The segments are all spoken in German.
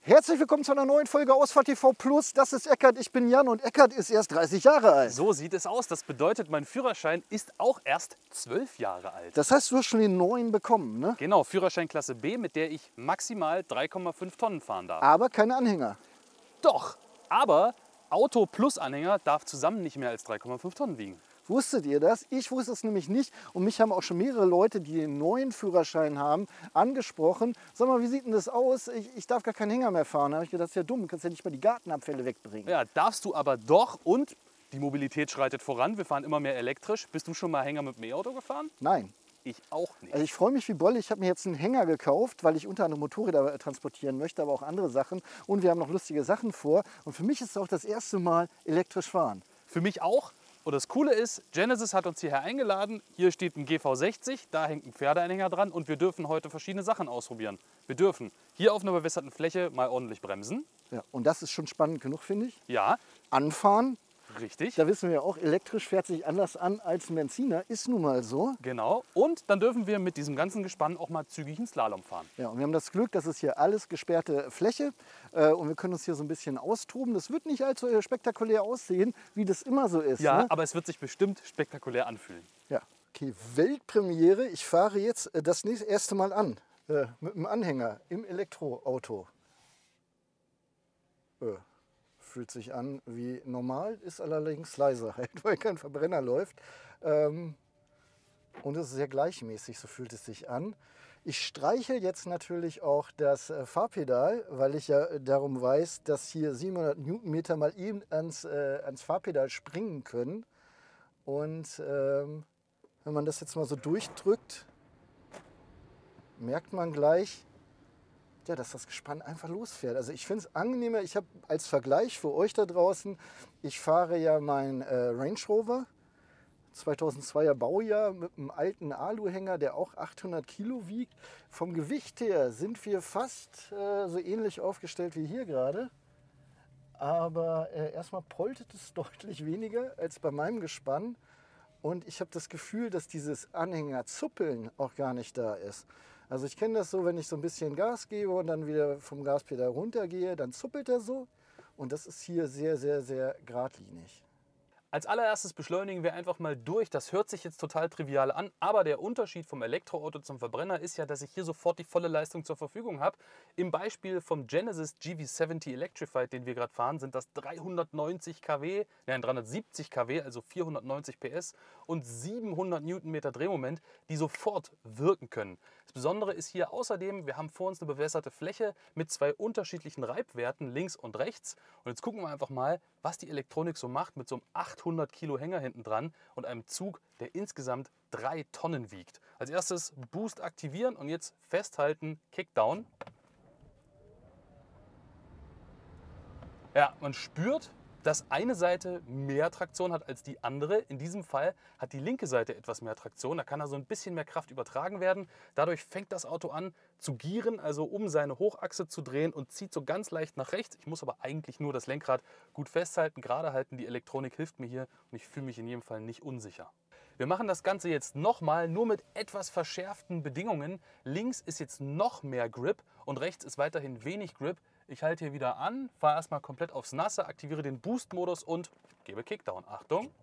Herzlich willkommen zu einer neuen Folge Ausfahrt TV Plus. Das ist Eckart, ich bin Jan und Eckart ist erst 30 Jahre alt. So sieht es aus. Das bedeutet, mein Führerschein ist auch erst 12 Jahre alt. Das heißt, du hast schon den neuen bekommen, ne? Genau, Führerschein Klasse B, mit der ich maximal 3,5 Tonnen fahren darf. Aber keine Anhänger. Doch, aber Auto plus Anhänger darf zusammen nicht mehr als 3,5 Tonnen wiegen. Wusstet ihr das? Ich wusste es nämlich nicht und mich haben auch schon mehrere Leute, die den neuen Führerschein haben, angesprochen. Sag mal, wie sieht denn das aus? Ich darf gar keinen Hänger mehr fahren. Da habe ich gedacht, das ist ja dumm, du kannst ja nicht mal die Gartenabfälle wegbringen. Ja, darfst du aber doch, und die Mobilität schreitet voran. Wir fahren immer mehr elektrisch. Bist du schon mal Hänger mit dem E-Auto gefahren? Nein. Ich auch nicht. Also ich freue mich wie Bolle. Ich habe mir jetzt einen Hänger gekauft, weil ich unter anderem Motorräder transportieren möchte, aber auch andere Sachen. Und wir haben noch lustige Sachen vor. Und für mich ist es auch das erste Mal elektrisch fahren. Für mich auch. Und das Coole ist, Genesis hat uns hierher eingeladen. Hier steht ein GV60, da hängt ein Pferdeanhänger dran und wir dürfen heute verschiedene Sachen ausprobieren. Wir dürfen hier auf einer bewässerten Fläche mal ordentlich bremsen. Ja, und das ist schon spannend genug, finde ich. Ja, Anfahren. richtig. Da wissen wir ja auch, elektrisch fährt sich anders an als ein Benziner. Ist nun mal so. Genau. Und dann dürfen wir mit diesem ganzen Gespann auch mal zügig einen Slalom fahren. Ja, und wir haben das Glück, dass es hier alles gesperrte Fläche und wir können uns hier so ein bisschen austoben. Das wird nicht allzu spektakulär aussehen, wie das immer so ist. Ja, Ne? aber es wird sich bestimmt spektakulär anfühlen. Ja, okay, Weltpremiere. Ich fahre jetzt das erste Mal an mit einem Anhänger im Elektroauto. Fühlt sich an wie normal, ist allerdings leiser, weil kein Verbrenner läuft. Und es ist sehr gleichmäßig, so fühlt es sich an. Ich streiche jetzt natürlich auch das Fahrpedal, weil ich ja darum weiß, dass hier 700 Newtonmeter mal eben ans Fahrpedal springen können. Und wenn man das jetzt mal so durchdrückt, merkt man gleich, ja, dass das Gespann einfach losfährt. Also ich finde es angenehmer. Ich habe als Vergleich für euch da draußen, ich fahre ja mein Range Rover, 2002er Baujahr mit einem alten Aluhänger, der auch 800 Kilo wiegt. Vom Gewicht her sind wir fast so ähnlich aufgestellt wie hier gerade. Aber erstmal poltet es deutlich weniger als bei meinem Gespann. Und ich habe das Gefühl, dass dieses Anhängerzuppeln auch gar nicht da ist. Also ich kenne das so, wenn ich so ein bisschen Gas gebe und dann wieder vom Gaspedal runtergehe, dann zuppelt er so. Und das ist hier sehr, sehr, sehr geradlinig. Als allererstes beschleunigen wir einfach mal durch. Das hört sich jetzt total trivial an, aber der Unterschied vom Elektroauto zum Verbrenner ist ja, dass ich hier sofort die volle Leistung zur Verfügung habe. Im Beispiel vom Genesis GV70 Electrified, den wir gerade fahren, sind das 390 kW, nein 370 kW, also 490 PS und 700 Newtonmeter Drehmoment, die sofort wirken können. Das Besondere ist hier außerdem, wir haben vor uns eine bewässerte Fläche mit zwei unterschiedlichen Reibwerten, links und rechts. Und jetzt gucken wir einfach mal, was die Elektronik so macht mit so einem 800 Kilo Hänger hinten dran und einem Zug, der insgesamt 3 Tonnen wiegt. Als erstes Boost aktivieren und jetzt festhalten, Kickdown. Ja, man spürt, dass eine Seite mehr Traktion hat als die andere. In diesem Fall hat die linke Seite etwas mehr Traktion. Da kann also ein bisschen mehr Kraft übertragen werden. Dadurch fängt das Auto an zu gieren, also um seine Hochachse zu drehen und zieht so ganz leicht nach rechts. Ich muss aber eigentlich nur das Lenkrad gut festhalten, gerade halten. Die Elektronik hilft mir hier und ich fühle mich in jedem Fall nicht unsicher. Wir machen das Ganze jetzt nochmal, nur mit etwas verschärften Bedingungen. Links ist jetzt noch mehr Grip und rechts ist weiterhin wenig Grip. Ich halte hier wieder an, fahre erstmal komplett aufs Nasse, aktiviere den Boost-Modus und gebe Kickdown. Achtung!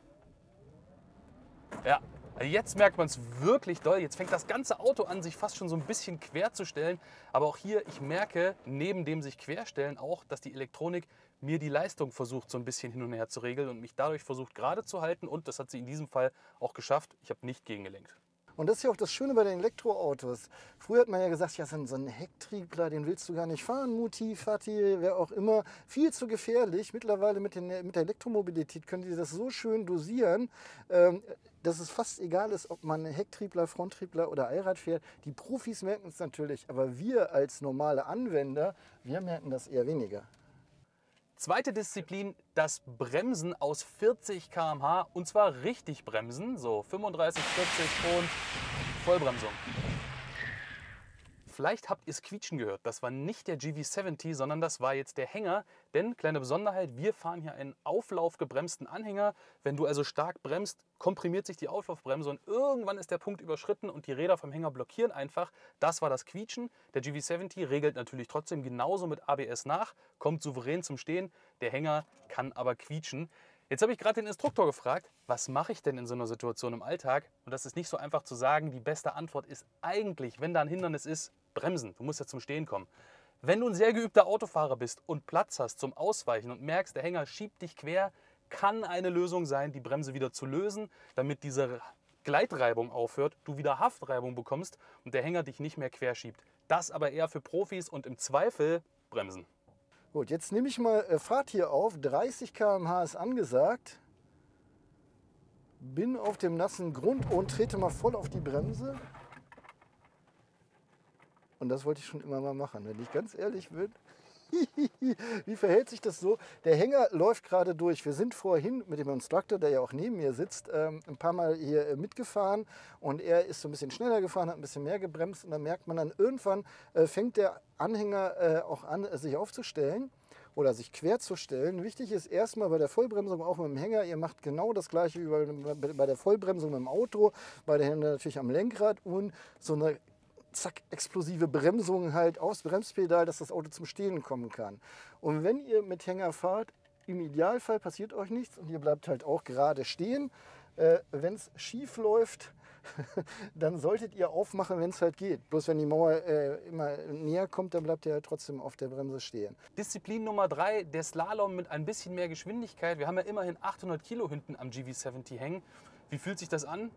Ja, jetzt merkt man es wirklich doll. Jetzt fängt das ganze Auto an, sich fast schon so ein bisschen quer zu stellen. Aber auch hier, ich merke, neben dem sich querstellen auch, dass die Elektronik mir die Leistung versucht, so ein bisschen hin und her zu regeln und mich dadurch versucht gerade zu halten. Und das hat sie in diesem Fall auch geschafft. Ich habe nicht gegengelenkt. Und das ist ja auch das Schöne bei den Elektroautos. Früher hat man ja gesagt, ja, so ein Hecktriebler, den willst du gar nicht fahren, Mutti, Vati, wer auch immer. Viel zu gefährlich. Mittlerweile mit der Elektromobilität können die das so schön dosieren, dass es fast egal ist, ob man Hecktriebler, Fronttriebler oder Allrad fährt. Die Profis merken es natürlich, aber wir als normale Anwender, wir merken das eher weniger. Zweite Disziplin, das Bremsen aus 40 km/h und zwar richtig bremsen, so 35, 40 und Vollbremsung. vielleicht habt ihr es quietschen gehört. Das war nicht der GV70, sondern das war jetzt der Hänger. Denn, kleine Besonderheit, wir fahren hier einen auflaufgebremsten Anhänger. Wenn du also stark bremst, komprimiert sich die Auflaufbremse und irgendwann ist der Punkt überschritten und die Räder vom Hänger blockieren einfach. Das war das Quietschen. Der GV70 regelt natürlich trotzdem genauso mit ABS nach, kommt souverän zum Stehen. Der Hänger kann aber quietschen. Jetzt habe ich gerade den Instruktor gefragt, was mache ich denn in so einer Situation im Alltag? Und das ist nicht so einfach zu sagen. Die beste Antwort ist eigentlich, wenn da ein Hindernis ist, bremsen. Du musst ja zum Stehen kommen. Wenn du ein sehr geübter Autofahrer bist und Platz hast zum Ausweichen und merkst, der Hänger schiebt dich quer, kann eine Lösung sein, die Bremse wieder zu lösen, damit diese Gleitreibung aufhört, du wieder Haftreibung bekommst und der Hänger dich nicht mehr quer schiebt. Das aber eher für Profis und im Zweifel bremsen. Gut, jetzt nehme ich mal Fahrt hier auf. 30 km/h ist angesagt. Bin auf dem nassen Grund und trete mal voll auf die Bremse. Und das wollte ich schon immer mal machen, wenn ich ganz ehrlich bin. Wie verhält sich das so? Der Hänger läuft gerade durch. Wir sind vorhin mit dem Instructor, der ja auch neben mir sitzt, ein paar Mal hier mitgefahren und er ist so ein bisschen schneller gefahren, hat ein bisschen mehr gebremst und dann merkt man dann irgendwann, fängt der Anhänger auch an, sich aufzustellen oder sich quer zu stellen. Wichtig ist erstmal bei der Vollbremsung auch mit dem Hänger, ihr macht genau das gleiche wie bei der Vollbremsung mit dem Auto, bei der Hände natürlich am Lenkrad und so eine zack, explosive Bremsung halt aufs Bremspedal, dass das Auto zum Stehen kommen kann. Und wenn ihr mit Hänger fahrt, im Idealfall passiert euch nichts und ihr bleibt halt auch gerade stehen. Wenn es schief läuft, dann solltet ihr aufmachen, wenn es halt geht. Bloß wenn die Mauer immer näher kommt, dann bleibt ihr halt trotzdem auf der Bremse stehen. Disziplin Nummer 3, der Slalom mit ein bisschen mehr Geschwindigkeit. Wir haben ja immerhin 800 Kilo hinten am GV70 hängen. Wie fühlt sich das an?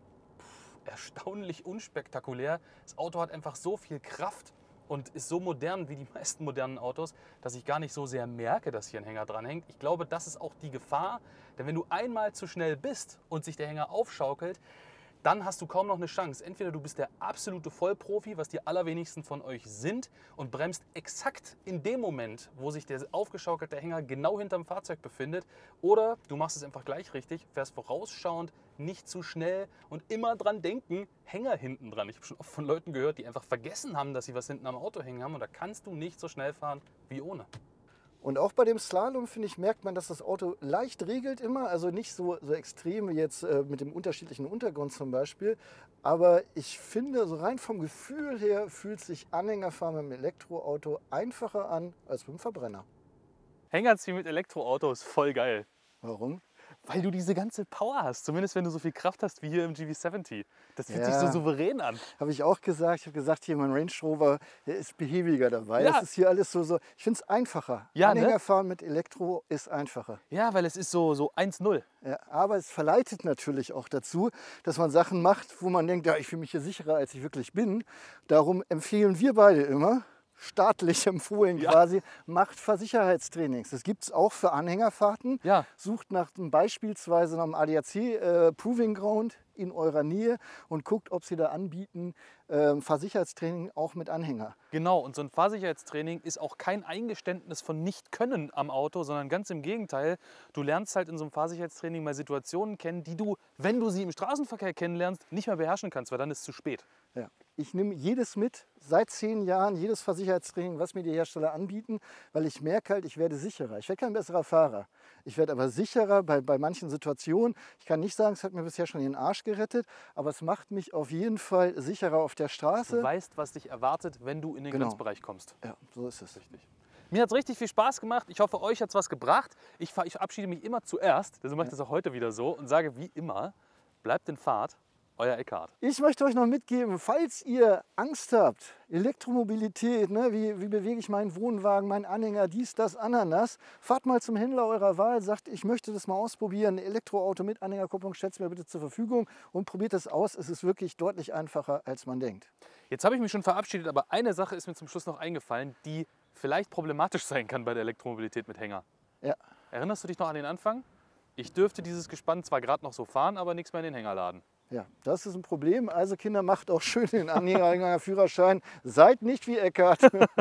Erstaunlich unspektakulär. Das Auto hat einfach so viel Kraft und ist so modern wie die meisten modernen Autos, dass ich gar nicht so sehr merke, dass hier ein Hänger dran hängt. Ich glaube, das ist auch die Gefahr, denn wenn du einmal zu schnell bist und sich der Hänger aufschaukelt, dann hast du kaum noch eine Chance. Entweder du bist der absolute Vollprofi, was die allerwenigsten von euch sind, und bremst exakt in dem Moment, wo sich der aufgeschaukelte Hänger genau hinterm Fahrzeug befindet, oder du machst es einfach gleich richtig, fährst vorausschauend, nicht zu schnell und immer dran denken, Hänger hinten dran. Ich habe schon oft von Leuten gehört, die einfach vergessen haben, dass sie was hinten am Auto hängen haben, und da kannst du nicht so schnell fahren wie ohne. Und auch bei dem Slalom, finde ich, merkt man, dass das Auto leicht regelt immer. Also nicht so extrem wie jetzt mit dem unterschiedlichen Untergrund zum Beispiel. Aber ich finde, so rein vom Gefühl her fühlt sich Anhängerfahren mit dem Elektroauto einfacher an als mit dem Verbrenner. Hänger ziehen mit Elektroauto ist voll geil. Warum? Weil du diese ganze Power hast, zumindest wenn du so viel Kraft hast wie hier im GV70. Das fühlt sich Ja. so souverän an. Habe ich auch gesagt. Ich habe gesagt, hier mein Range Rover, der ist behäbiger dabei. Ja. Das ist hier alles so. Ich finde es einfacher. Ja, ne? Anhängerfahren mit Elektro ist einfacher. Ja, weil es ist so 1-0. Ja, aber es verleitet natürlich auch dazu, dass man Sachen macht, wo man denkt, ja, ich fühle mich hier sicherer, als ich wirklich bin. Darum empfehlen wir beide immer, staatlich empfohlen Ja. quasi, macht Fahrsicherheitstrainings. Das gibt es auch für Anhängerfahrten. Ja. Sucht nach beispielsweise nach einem ADAC Proving Ground in eurer Nähe und guckt, ob sie da anbieten, Fahrsicherheitstraining auch mit Anhänger. Genau, und so ein Fahrsicherheitstraining ist auch kein Eingeständnis von Nicht-Können am Auto, sondern ganz im Gegenteil. Du lernst halt in so einem Fahrsicherheitstraining mal Situationen kennen, die du, wenn du sie im Straßenverkehr kennenlernst, nicht mehr beherrschen kannst, weil dann ist es zu spät. Ja. Ich nehme jedes mit, seit 10 Jahren, jedes Fahrsicherheitstraining, was mir die Hersteller anbieten, weil ich merke halt, ich werde sicherer. Ich werde kein besserer Fahrer. Ich werde aber sicherer bei manchen Situationen. Ich kann nicht sagen, es hat mir bisher schon den Arsch gerettet, aber es macht mich auf jeden Fall sicherer auf der Du Straße. weißt, was dich erwartet, wenn du in den Genau. Grenzbereich kommst. Ja, so ist es. Richtig. Mir hat es richtig viel Spaß gemacht. Ich hoffe, euch hat es was gebracht. Ich verabschiede mich immer zuerst, deswegen mache ich das auch heute wieder so und sage wie immer, bleibt in Fahrt, euer Eckhard. Ich möchte euch noch mitgeben, falls ihr Angst habt, Elektromobilität, ne, wie bewege ich meinen Wohnwagen, meinen Anhänger, dies, das, Ananas, fahrt mal zum Händler eurer Wahl, sagt, ich möchte das mal ausprobieren, ein Elektroauto mit Anhängerkupplung, stellt es mir bitte zur Verfügung und probiert es aus. Es ist wirklich deutlich einfacher, als man denkt. Jetzt habe ich mich schon verabschiedet, aber eine Sache ist mir zum Schluss noch eingefallen, die vielleicht problematisch sein kann bei der Elektromobilität mit Hänger. Ja. Erinnerst du dich noch an den Anfang? Ich dürfte dieses Gespann zwar gerade noch so fahren, aber nichts mehr in den Hänger laden. Ja, das ist ein Problem. Also Kinder, macht auch schön den Anhängerführerschein. Seid nicht wie Eckhard.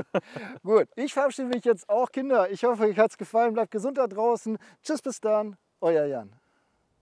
Gut, ich verabschiede mich jetzt auch. Kinder, ich hoffe, euch hat es gefallen. Bleibt gesund da draußen. Tschüss, bis dann. Euer Jan.